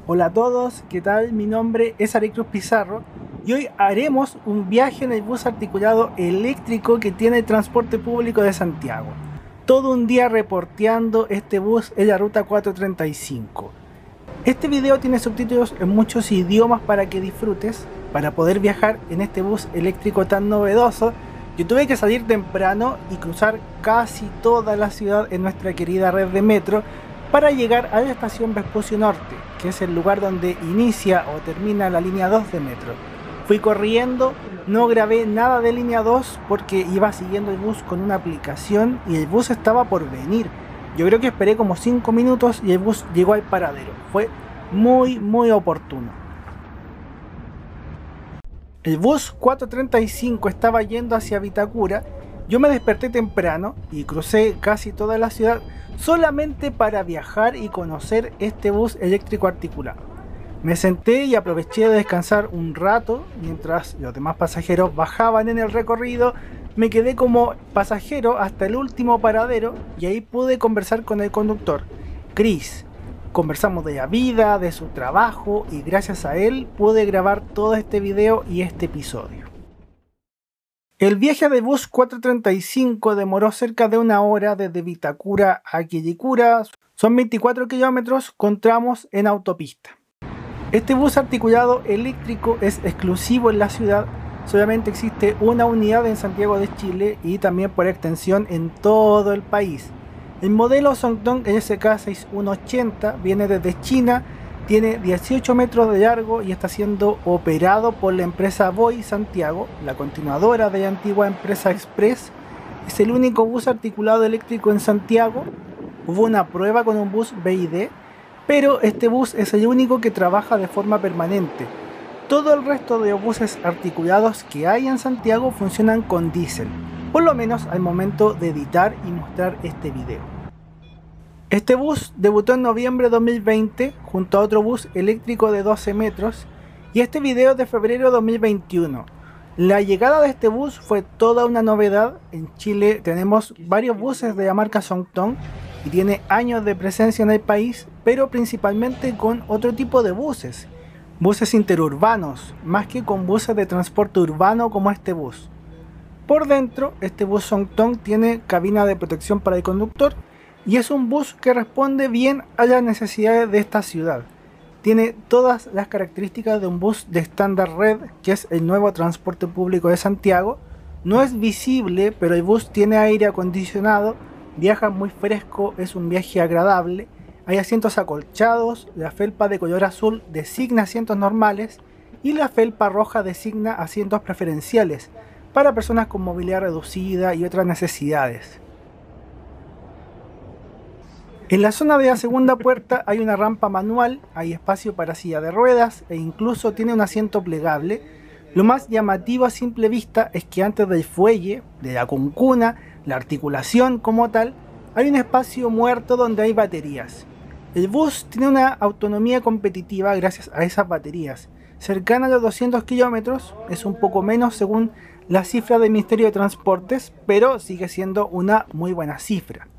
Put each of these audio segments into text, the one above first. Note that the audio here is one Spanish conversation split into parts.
Hola a todos, ¿qué tal? Mi nombre es Ari Cruz Pizarro y hoy haremos un viaje en el bus articulado eléctrico que tiene el transporte público de Santiago. Todo un día reporteando este bus en la ruta 435. Este video tiene subtítulos en muchos idiomas para que disfrutes. Para poder viajar en este bus eléctrico tan novedoso, yo tuve que salir temprano y cruzar casi toda la ciudad en nuestra querida red de metro para llegar a la estación Vespucio Norte, que es el lugar donde inicia o termina la línea 2 de metro. Fui corriendo, no grabé nada de línea 2 porque iba siguiendo el bus con una aplicación y el bus estaba por venir. Yo creo que esperé como 5 minutos y el bus llegó al paradero. Fue muy oportuno. El bus 435 estaba yendo hacia Vitacura. Yo me desperté temprano y crucé casi toda la ciudad solamente para viajar y conocer este bus eléctrico articulado. Me senté y aproveché de descansar un rato mientras los demás pasajeros bajaban en el recorrido. Me quedé como pasajero hasta el último paradero y ahí pude conversar con el conductor, Chris. Conversamos de la vida, de su trabajo y gracias a él pude grabar todo este video y este episodio. El viaje de bus 435 demoró cerca de una hora desde Vitacura a Quilicura. Son 24 kilómetros con tramos en autopista. Este bus articulado eléctrico es exclusivo en la ciudad. Solamente existe una unidad en Santiago de Chile y también por extensión en todo el país. El modelo Zhongtong LSK 6180 viene desde China, tiene 18 metros de largo y está siendo operado por la empresa Voy Santiago, la continuadora de la antigua empresa Express. Es el único bus articulado eléctrico en Santiago. Hubo una prueba con un bus BYD, pero este bus es el único que trabaja de forma permanente. Todo el resto de los buses articulados que hay en Santiago funcionan con diésel, por lo menos al momento de editar y mostrar este video. Este bus debutó en noviembre de 2020 junto a otro bus eléctrico de 12 metros y este video es de febrero de 2021. La llegada de este bus fue toda una novedad. En Chile tenemos varios buses de la marca Zhongtong y tiene años de presencia en el país, pero principalmente con otro tipo de buses. Buses interurbanos, más que con buses de transporte urbano como este bus. Por dentro, este bus Zhongtong tiene cabina de protección para el conductor y es un bus que responde bien a las necesidades de esta ciudad. Tiene todas las características de un bus de estándar red, que es el nuevo transporte público de Santiago. No es visible, pero el bus tiene aire acondicionado, viaja muy fresco, es un viaje agradable. Hay asientos acolchados, la felpa de color azul designa asientos normales y la felpa roja designa asientos preferenciales para personas con movilidad reducida y otras necesidades. En la zona de la segunda puerta hay una rampa manual, hay espacio para silla de ruedas e incluso tiene un asiento plegable. Lo más llamativo a simple vista es que antes del fuelle, de la cuncuna, la articulación como tal, hay un espacio muerto donde hay baterías. El bus tiene una autonomía competitiva gracias a esas baterías, cercana a los 200 kilómetros, es un poco menos según la cifra del Ministerio de Transportes, pero sigue siendo una muy buena cifra.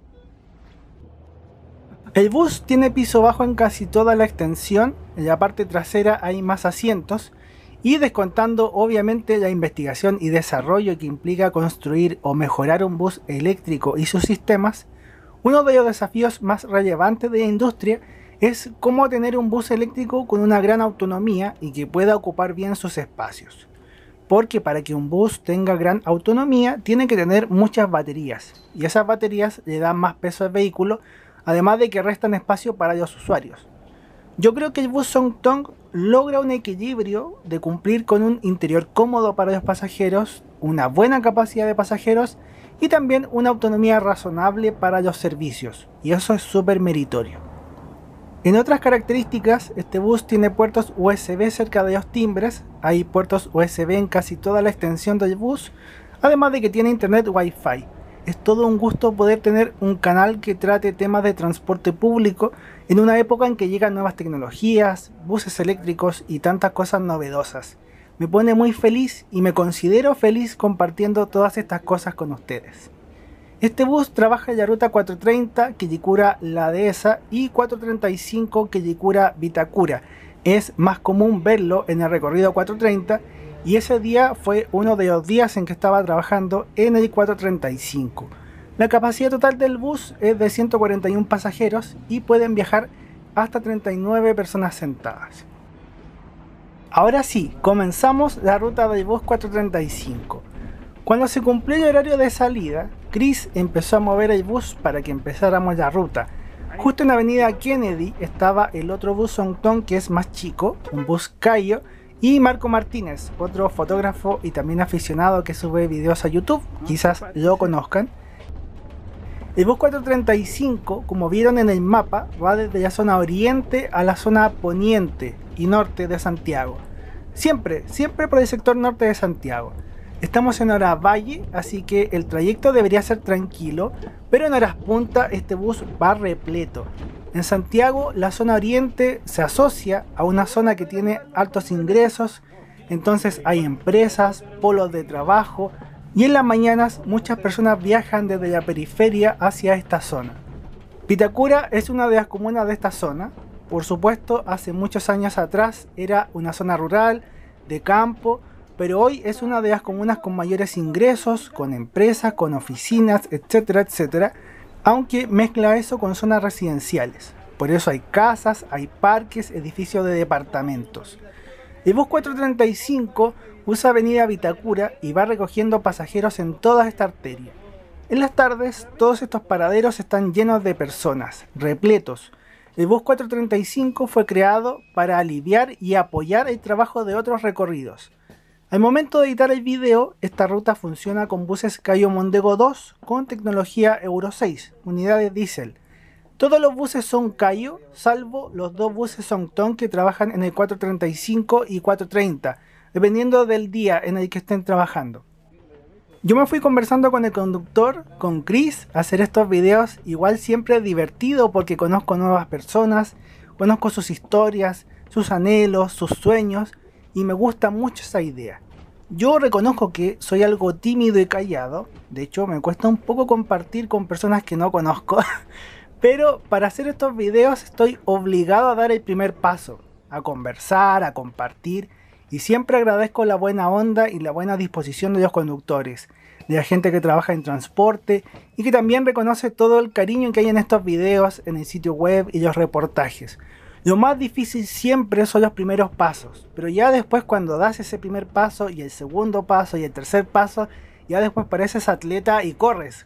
El bus tiene piso bajo en casi toda la extensión, en la parte trasera hay más asientos y descontando obviamente la investigación y desarrollo que implica construir o mejorar un bus eléctrico y sus sistemas, uno de los desafíos más relevantes de la industria es cómo tener un bus eléctrico con una gran autonomía y que pueda ocupar bien sus espacios. Porque para que un bus tenga gran autonomía tiene que tener muchas baterías y esas baterías le dan más peso al vehículo, además de que restan espacio para los usuarios. Yo creo que el bus Zhongtong logra un equilibrio de cumplir con un interior cómodo para los pasajeros, una buena capacidad de pasajeros y también una autonomía razonable para los servicios, y eso es súper meritorio. En otras características, este bus tiene puertos USB cerca de los timbres, hay puertos USB en casi toda la extensión del bus, además de que tiene internet Wi-Fi. Es todo un gusto poder tener un canal que trate temas de transporte público en una época en que llegan nuevas tecnologías, buses eléctricos y tantas cosas novedosas. Me pone muy feliz y me considero feliz compartiendo todas estas cosas con ustedes. Este bus trabaja en la ruta 430 Quilicura-La Dehesa y 435 Quilicura-Vitacura. Es más común verlo en el recorrido 430 y ese día fue uno de los días en que estaba trabajando en el 435. La capacidad total del bus es de 141 pasajeros y pueden viajar hasta 39 personas sentadas. Ahora sí, comenzamos la ruta del bus 435. Cuando se cumplió el horario de salida, Chris empezó a mover el bus para que empezáramos la ruta. Justo en la avenida Kennedy estaba el otro bus Songtong, que es más chico, un bus Cayo, y Marco Martínez, otro fotógrafo y también aficionado que sube videos a YouTube, quizás lo conozcan. El bus 435, como vieron en el mapa, va desde la zona oriente a la zona poniente y norte de Santiago. Siempre por el sector norte de Santiago. Estamos en hora valle, así que el trayecto debería ser tranquilo, pero en horas punta este bus va repleto. En Santiago, la zona oriente se asocia a una zona que tiene altos ingresos, entonces hay empresas, polos de trabajo, y en las mañanas muchas personas viajan desde la periferia hacia esta zona. Vitacura es una de las comunas de esta zona. Por supuesto, hace muchos años atrás era una zona rural, de campo, pero hoy es una de las comunas con mayores ingresos, con empresas, con oficinas, etcétera, etcétera, aunque mezcla eso con zonas residenciales. Por eso hay casas, hay parques, edificios de departamentos. El bus 435 usa avenida Vitacura y va recogiendo pasajeros en toda esta arteria. En las tardes, todos estos paraderos están llenos de personas, repletos. El bus 435 fue creado para aliviar y apoyar el trabajo de otros recorridos. Al momento de editar el video, esta ruta funciona con buses Cayo Mondego 2 con tecnología Euro 6, unidades diésel. Todos los buses son Cayo, salvo los dos buses Songtong que trabajan en el 435 y 430, dependiendo del día en el que estén trabajando. Yo me fui conversando con el conductor, con Chris, a hacer estos videos. Igual siempre es divertido porque conozco nuevas personas, conozco sus historias, sus anhelos, sus sueños, y me gusta mucho esa idea. Yo reconozco que soy algo tímido y callado, de hecho me cuesta un poco compartir con personas que no conozco, pero para hacer estos videos estoy obligado a dar el primer paso, a conversar, a compartir, y siempre agradezco la buena onda y la buena disposición de los conductores, de la gente que trabaja en transporte y que también reconoce todo el cariño que hay en estos videos, en el sitio web y los reportajes. Lo más difícil siempre son los primeros pasos, pero ya después cuando das ese primer paso y el segundo paso y el tercer paso, ya después pareces atleta y corres,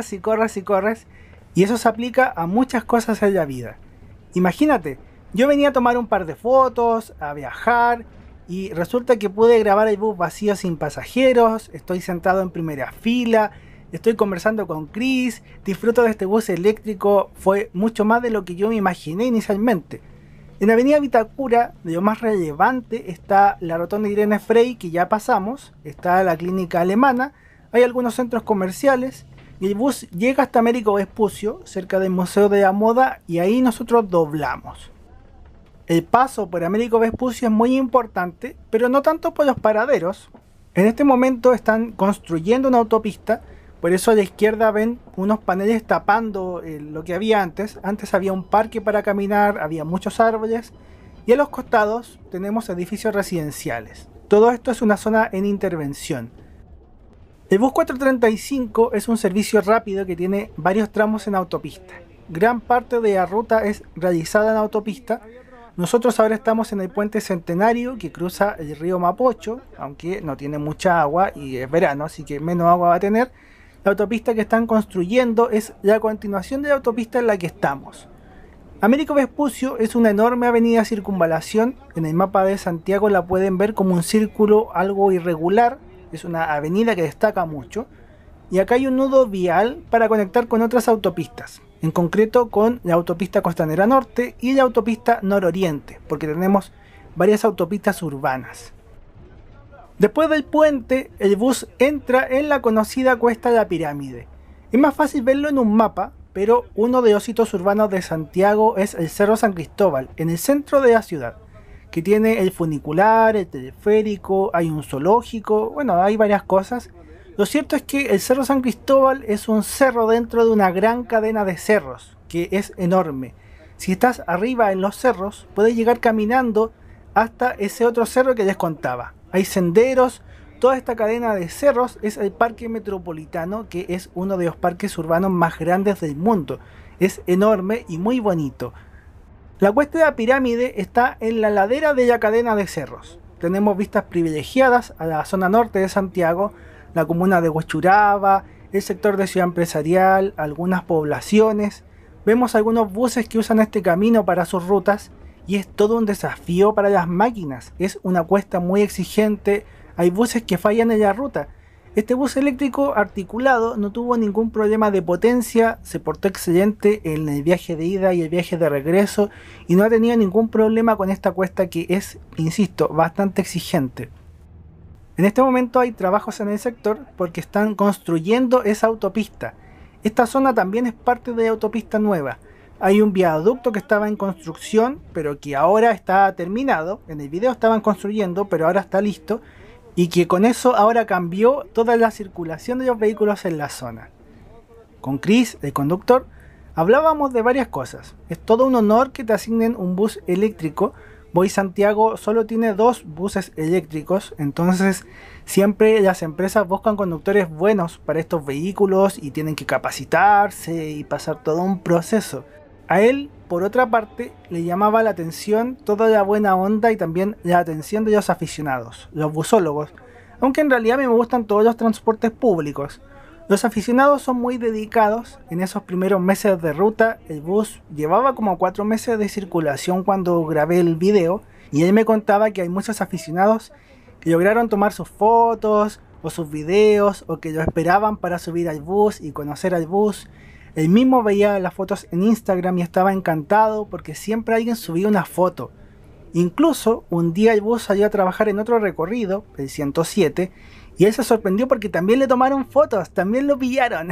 y eso se aplica a muchas cosas en la vida. Imagínate, yo venía a tomar un par de fotos, a viajar, y resulta que pude grabar el bus vacío sin pasajeros, estoy sentado en primera fila, estoy conversando con Chris, disfruto de este bus eléctrico, fue mucho más de lo que yo me imaginé inicialmente. En avenida Vitacura, de lo más relevante, está la rotonda Irene Frey, que ya pasamos, está la clínica alemana, hay algunos centros comerciales, y el bus llega hasta Américo Vespucio, cerca del Museo de la Moda, y ahí nosotros doblamos. El paso por Américo Vespucio es muy importante, pero no tanto por los paraderos. En este momento están construyendo una autopista, por eso a la izquierda ven unos paneles tapando lo que había antes. Antes había un parque para caminar, había muchos árboles, y a los costados tenemos edificios residenciales. Todo esto es una zona en intervención. El bus 435 es un servicio rápido que tiene varios tramos en autopista. Gran parte de la ruta es realizada en autopista. Nosotros ahora estamos en el puente Centenario que cruza el río Mapocho, aunque no tiene mucha agua y es verano, así que menos agua va a tener. La autopista que están construyendo es la continuación de la autopista en la que estamos. Américo Vespucio es una enorme avenida circunvalación. En el mapa de Santiago la pueden ver como un círculo algo irregular. Es una avenida que destaca mucho. Y acá hay un nudo vial para conectar con otras autopistas. En concreto con la autopista Costanera Norte y la autopista Nororiente, porque tenemos varias autopistas urbanas. Después del puente, el bus entra en la conocida Cuesta de la Pirámide. Es más fácil verlo en un mapa, pero uno de los hitos urbanos de Santiago es el Cerro San Cristóbal, en el centro de la ciudad, que tiene el funicular, el teleférico, hay un zoológico, bueno, hay varias cosas. Lo cierto es que el Cerro San Cristóbal es un cerro dentro de una gran cadena de cerros, que es enorme. Si estás arriba en los cerros, puedes llegar caminando hasta ese otro cerro que les contaba. Hay senderos, toda esta cadena de cerros es el Parque Metropolitano, que es uno de los parques urbanos más grandes del mundo. Es enorme y muy bonito. La Cuesta de la Pirámide está en la ladera de la cadena de cerros. Tenemos vistas privilegiadas a la zona norte de Santiago, la comuna de Huechuraba, el sector de Ciudad Empresarial, algunas poblaciones. Vemos algunos buses que usan este camino para sus rutas y es todo un desafío para las máquinas. Es una cuesta muy exigente, hay buses que fallan en la ruta. Este bus eléctrico articulado no tuvo ningún problema de potencia, se portó excelente en el viaje de ida y el viaje de regreso y no ha tenido ningún problema con esta cuesta que es, insisto, bastante exigente. En este momento hay trabajos en el sector porque están construyendo esa autopista. Esta zona también es parte de la autopista nueva. Hay un viaducto que estaba en construcción, pero que ahora está terminado. En el video estaban construyendo, pero ahora está listo. Y que con eso ahora cambió toda la circulación de los vehículos en la zona. Con Chris, el conductor, hablábamos de varias cosas. Es todo un honor que te asignen un bus eléctrico. Voy Santiago solo tiene 2 buses eléctricos, entonces siempre las empresas buscan conductores buenos para estos vehículos y tienen que capacitarse y pasar todo un proceso. A él, por otra parte, le llamaba la atención toda la buena onda y también la atención de los aficionados, los busólogos, aunque en realidad me gustan todos los transportes públicos. Los aficionados son muy dedicados. En esos primeros meses de ruta, el bus llevaba como 4 meses de circulación cuando grabé el video, y él me contaba que hay muchos aficionados que lograron tomar sus fotos o sus videos o que lo esperaban para subir al bus y conocer al bus. Él mismo veía las fotos en Instagram y estaba encantado porque siempre alguien subía una foto. Incluso un día el bus salió a trabajar en otro recorrido, el 107, y él se sorprendió porque también le tomaron fotos, también lo pillaron.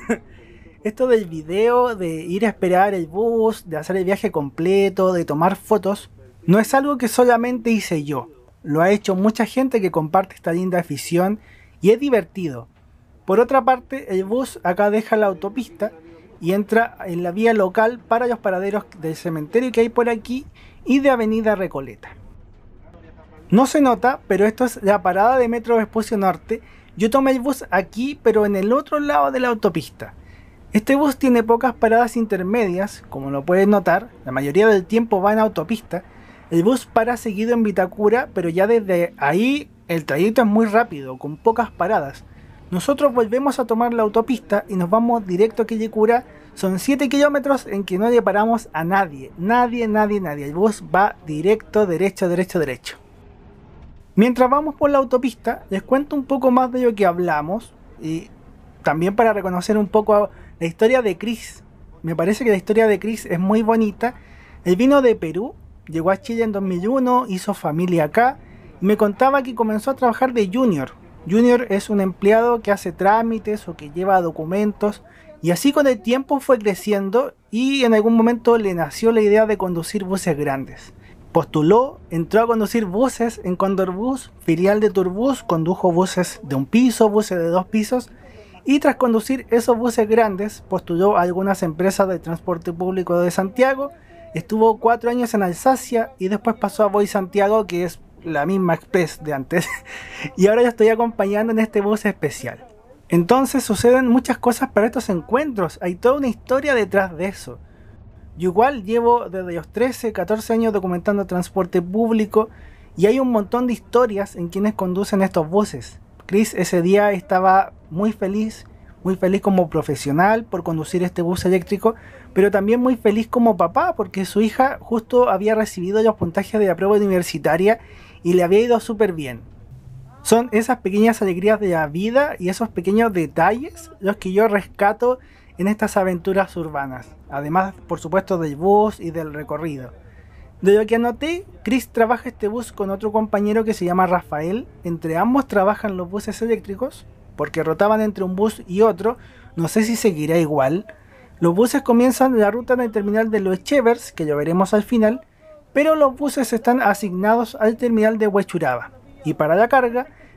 Esto del video, de ir a esperar el bus, de hacer el viaje completo, de tomar fotos, no es algo que solamente hice yo. Lo ha hecho mucha gente que comparte esta linda afición y es divertido. Por otra parte, el bus acá deja la autopista y entra en la vía local para los paraderos del cementerio que hay por aquí y de Avenida Recoleta. No se nota, pero esto es la parada de Metro Vespucio Norte. Yo tomé el bus aquí, pero en el otro lado de la autopista. Este bus tiene pocas paradas intermedias, como lo puedes notar, la mayoría del tiempo va en autopista. El bus para seguido en Vitacura, pero ya desde ahí el trayecto es muy rápido, con pocas paradas. Nosotros volvemos a tomar la autopista y nos vamos directo a Quilicura. Son 7 kilómetros en que no le paramos a nadie. Nadie. El bus va directo, derecho. Mientras vamos por la autopista, les cuento un poco más de lo que hablamos. Y también para reconocer un poco la historia de Chris. Me parece que la historia de Chris es muy bonita. Él vino de Perú, llegó a Chile en 2001, hizo familia acá. Y me contaba que comenzó a trabajar de junior. Junior es un empleado que hace trámites o que lleva documentos, y así con el tiempo fue creciendo y en algún momento le nació la idea de conducir buses grandes. Postuló, entró a conducir buses en Condor Bus, filial de Turbus, condujo buses de 1 piso, buses de 2 pisos, y tras conducir esos buses grandes postuló a algunas empresas de transporte público de Santiago, estuvo 4 años en Alsacia y después pasó a Voy Santiago, que es la misma Express de antes, y ahora yo estoy acompañando en este bus especial. Entonces suceden muchas cosas para estos encuentros, hay toda una historia detrás de eso. Yo igual llevo desde los 13, 14 años documentando transporte público y hay un montón de historias en quienes conducen estos buses. Chris ese día estaba muy feliz como profesional por conducir este bus eléctrico, pero también muy feliz como papá porque su hija justo había recibido los puntajes de la prueba universitaria y le había ido súper bien. Son esas pequeñas alegrías de la vida y esos pequeños detalles los que yo rescato en estas aventuras urbanas. Además, por supuesto, del bus y del recorrido. De lo que anoté, Chris trabaja este bus con otro compañero que se llama Rafael. Entre ambos trabajan los buses eléctricos, porque rotaban entre un bus y otro. No sé si seguirá igual. Los buses comienzan la ruta en el terminal de Los Echevers, que lo veremos al final, pero los buses están asignados al terminal de Huechuraba. Y para la carga,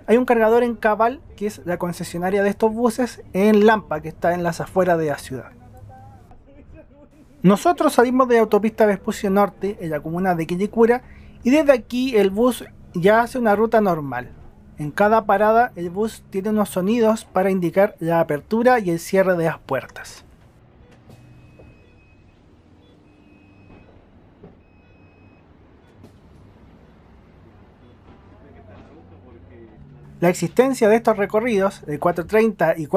hay un cargador en Cabal, que es la concesionaria de estos buses, en Lampa, que está en las afueras de la ciudad. Nosotros salimos de la autopista Vespucio Norte, en la comuna de Quilicura, y desde aquí el bus ya hace una ruta normal. En cada parada el bus tiene unos sonidos para indicar la apertura y el cierre de las puertas. La existencia de estos recorridos, de 430 y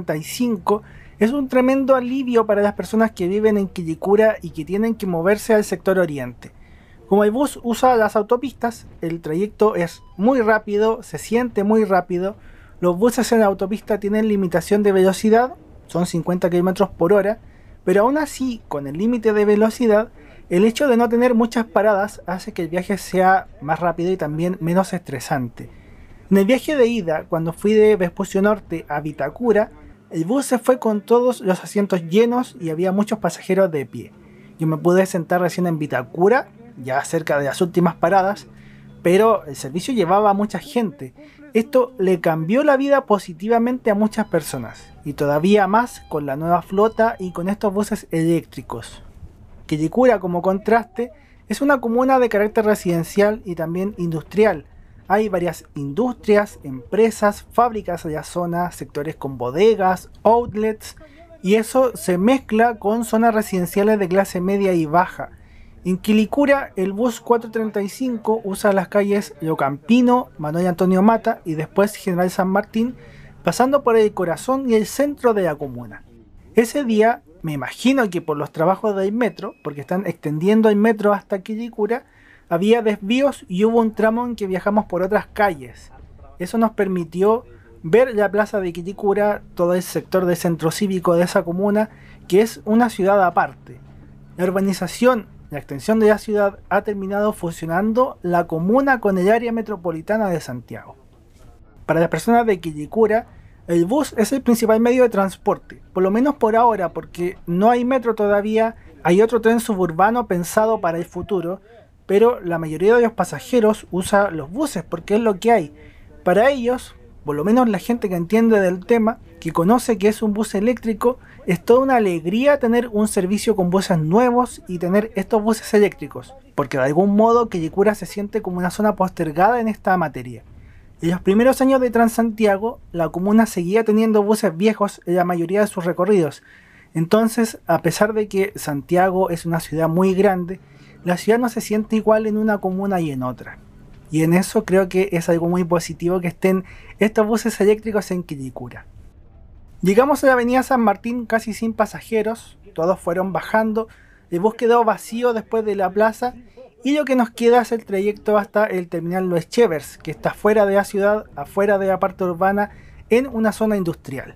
435, es un tremendo alivio para las personas que viven en Quilicura y que tienen que moverse al sector oriente. Como el bus usa las autopistas, el trayecto es muy rápido, se siente muy rápido. Los buses en la autopista tienen limitación de velocidad, son 50 km por hora, pero aún así, con el límite de velocidad, el hecho de no tener muchas paradas hace que el viaje sea más rápido y también menos estresante. En el viaje de ida, cuando fui de Vespucio Norte a Vitacura, el bus se fue con todos los asientos llenos y había muchos pasajeros de pie. Yo me pude sentar recién en Vitacura, ya cerca de las últimas paradas, pero el servicio llevaba a mucha gente. Esto le cambió la vida positivamente a muchas personas, y todavía más con la nueva flota y con estos buses eléctricos. Quilicura, como contraste, es una comuna de carácter residencial y también industrial. Hay varias industrias, empresas, fábricas en la zona, sectores con bodegas, outlets, y eso se mezcla con zonas residenciales de clase media y baja. En Quilicura, el bus 435 usa las calles Locampino, Manuel Antonio Mata y después General San Martín, pasando por el corazón y el centro de la comuna. Ese día, me imagino que por los trabajos del metro, porque están extendiendo el metro hasta Quilicura, había desvíos y hubo un tramo en que viajamos por otras calles. Eso nos permitió ver la plaza de Quilicura, todo el sector del centro cívico de esa comuna, que es una ciudad aparte. La urbanización, la extensión de la ciudad ha terminado fusionando la comuna con el área metropolitana de Santiago. Para las personas de Quilicura, el bus es el principal medio de transporte, por lo menos por ahora, porque no hay metro todavía, hay otro tren suburbano pensado para el futuro, pero la mayoría de los pasajeros usa los buses porque es lo que hay. Para ellos, por lo menos la gente que entiende del tema, que conoce que es un bus eléctrico, es toda una alegría tener un servicio con buses nuevos y tener estos buses eléctricos, porque de algún modo Quilicura se siente como una zona postergada en esta materia. En los primeros años de Transantiago, la comuna seguía teniendo buses viejos en la mayoría de sus recorridos. Entonces, a pesar de que Santiago es una ciudad muy grande, la ciudad no se siente igual en una comuna y en otra. Y en eso creo que es algo muy positivo que estén estos buses eléctricos en Quilicura. Llegamos a la avenida San Martín casi sin pasajeros, todos fueron bajando, el bus quedó vacío después de la plaza y lo que nos queda es el trayecto hasta el terminal Los Echevers, que está fuera de la ciudad, afuera de la parte urbana, en una zona industrial.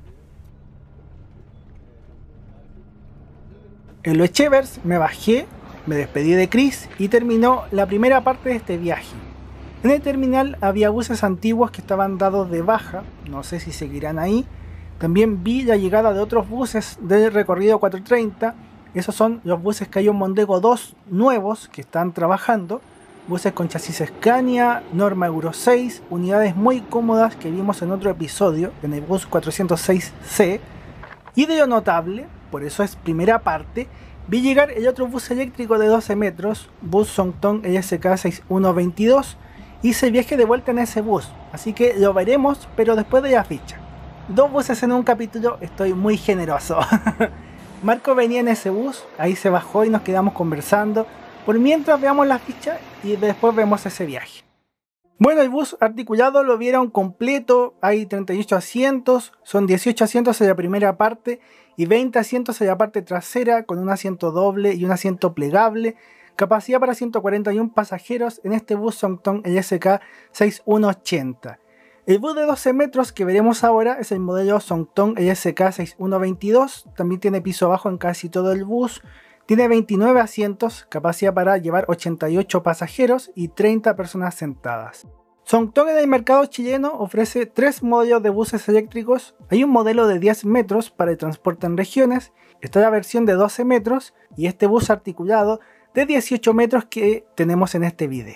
En Los Echevers me bajé, me despedí de Chris y terminó la primera parte de este viaje. En el terminal había buses antiguos que estaban dados de baja, no sé si seguirán ahí. También vi la llegada de otros buses del recorrido 430, esos son los buses Cayo Mondego 2 nuevos que están trabajando, buses con chasis Scania, norma Euro 6, unidades muy cómodas que vimos en otro episodio, en el bus 406C, y de lo notable, por eso es primera parte, vi llegar el otro bus eléctrico de 12 metros, bus Songtong ESK 6122, hice el viaje de vuelta en ese bus, así que lo veremos, pero después de la ficha. 2 buses en un capítulo, estoy muy generoso. Marco venía en ese bus, ahí se bajó y nos quedamos conversando, por mientras veamos la ficha y después vemos ese viaje. Bueno, el bus articulado lo vieron completo, hay 38 asientos, son 18 asientos en la primera parte y 20 asientos en la parte trasera con un asiento doble y un asiento plegable, capacidad para 141 pasajeros en este bus Songtong ESK 6180. El bus de 12 metros que veremos ahora es el modelo Songtong ESK 6122, también tiene piso bajo en casi todo el bus, tiene 29 asientos, capacidad para llevar 88 pasajeros y 30 personas sentadas. Songtong en el mercado chileno ofrece 3 modelos de buses eléctricos, hay un modelo de 10 metros para el transporte en regiones, está la versión de 12 metros y este bus articulado de 18 metros que tenemos en este video.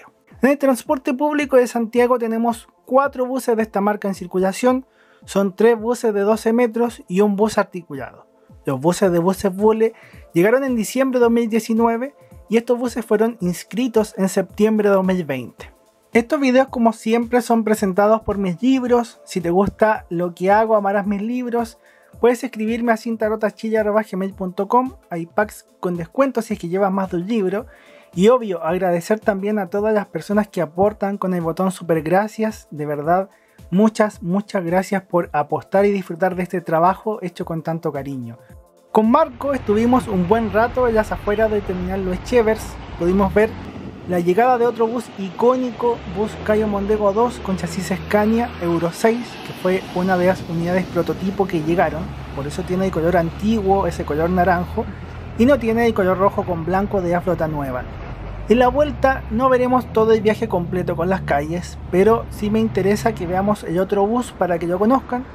En el transporte público de Santiago tenemos 4 buses de esta marca en circulación, son 3 buses de 12 metros y un bus articulado. Los buses de Buses Bule llegaron en diciembre de 2019 y estos buses fueron inscritos en septiembre de 2020. Estos videos, como siempre, son presentados por mis libros. Si te gusta lo que hago, amarás mis libros. Puedes escribirme a cintarotachilla@gmail.com. Hay packs con descuento si es que llevas más de un libro. Y obvio, agradecer también a todas las personas que aportan con el botón super gracias. De verdad, muchas gracias por apostar y disfrutar de este trabajo hecho con tanto cariño. Con Marco estuvimos un buen rato en las afueras del terminal Los Echevers. Pudimos ver la llegada de otro bus icónico, bus Cayo Mondego 2 con chasis Scania Euro 6, que fue una de las unidades prototipo que llegaron. Por eso tiene el color antiguo, ese color naranjo, y no tiene el color rojo con blanco de la flota nueva. En la vuelta no veremos todo el viaje completo con las calles, pero sí me interesa que veamos el otro bus para que lo conozcan.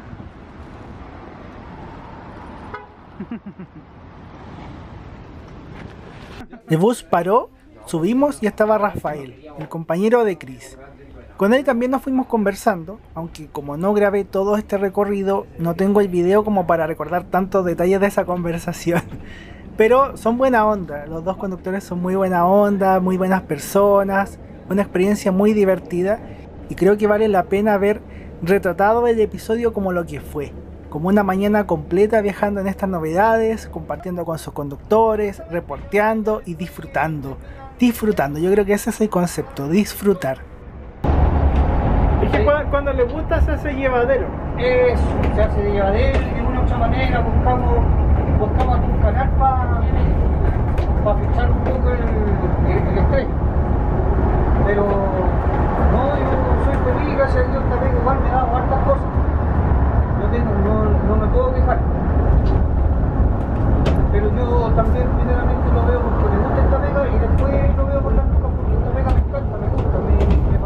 El bus paró, subimos y estaba Rafael, el compañero de Chris. Con él también nos fuimos conversando, aunque como no grabé todo este recorrido, no tengo el video como para recordar tantos detalles de esa conversación. Pero son buena onda, los dos conductores son muy buena onda, muy buenas personas, una experiencia muy divertida y creo que vale la pena ver retratado el episodio como lo que fue, como una mañana completa viajando en estas novedades, compartiendo con sus conductores, reporteando y disfrutando. Yo creo que ese es el concepto, disfrutar. Es que cuando le gusta se hace llevadero. Eso, se hace de llevadero y de una u otra manera buscamos algún canal para fijar un poco el estrés. Pero no, yo soy feliz, gracias a Dios también igual me he dado hartas cosas. No me puedo quejar. Pero yo también primeramente lo veo porque me gusta esta pega y después lo veo por las lucas porque esta pega me encanta, me gusta, me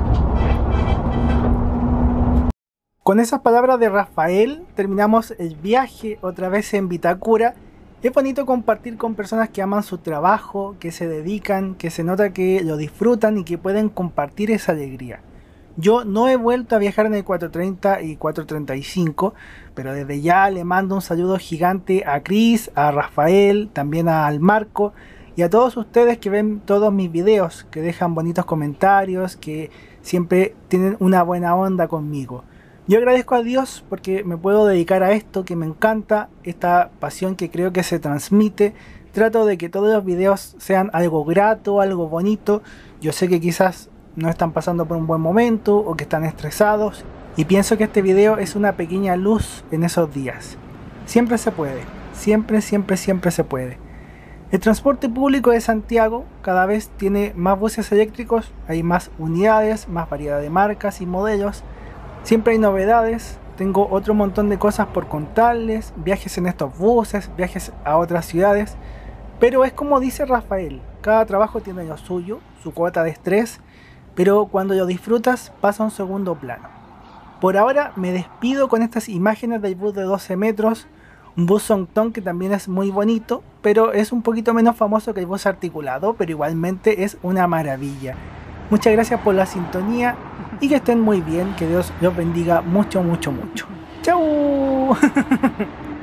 fascina. Con esas palabras de Rafael terminamos el viaje otra vez en Vitacura. Es bonito compartir con personas que aman su trabajo, que se dedican, que se nota que lo disfrutan y que pueden compartir esa alegría. Yo no he vuelto a viajar en el 430 y 435, pero desde ya le mando un saludo gigante a Chris, a Rafael, también al Marco y a todos ustedes que ven todos mis videos, que dejan bonitos comentarios, que siempre tienen una buena onda conmigo. Yo agradezco a Dios porque me puedo dedicar a esto que me encanta, esta pasión que creo que se transmite. Trato de que todos los videos sean algo grato, algo bonito. Yo sé que quizás no están pasando por un buen momento o que están estresados y pienso que este video es una pequeña luz en esos días. Siempre se puede, siempre se puede. El transporte público de Santiago cada vez tiene más buses eléctricos, hay más unidades, más variedad de marcas y modelos. Siempre hay novedades, tengo otro montón de cosas por contarles, viajes en estos buses, viajes a otras ciudades. Pero es como dice Rafael, cada trabajo tiene lo suyo, su cuota de estrés, pero cuando lo disfrutas pasa a un segundo plano. Por ahora me despido con estas imágenes del bus de 12 metros, un bus Songtong que también es muy bonito, pero es un poquito menos famoso que el bus articulado, pero igualmente es una maravilla. Muchas gracias por la sintonía y que estén muy bien, que Dios los bendiga mucho. ¡Chau!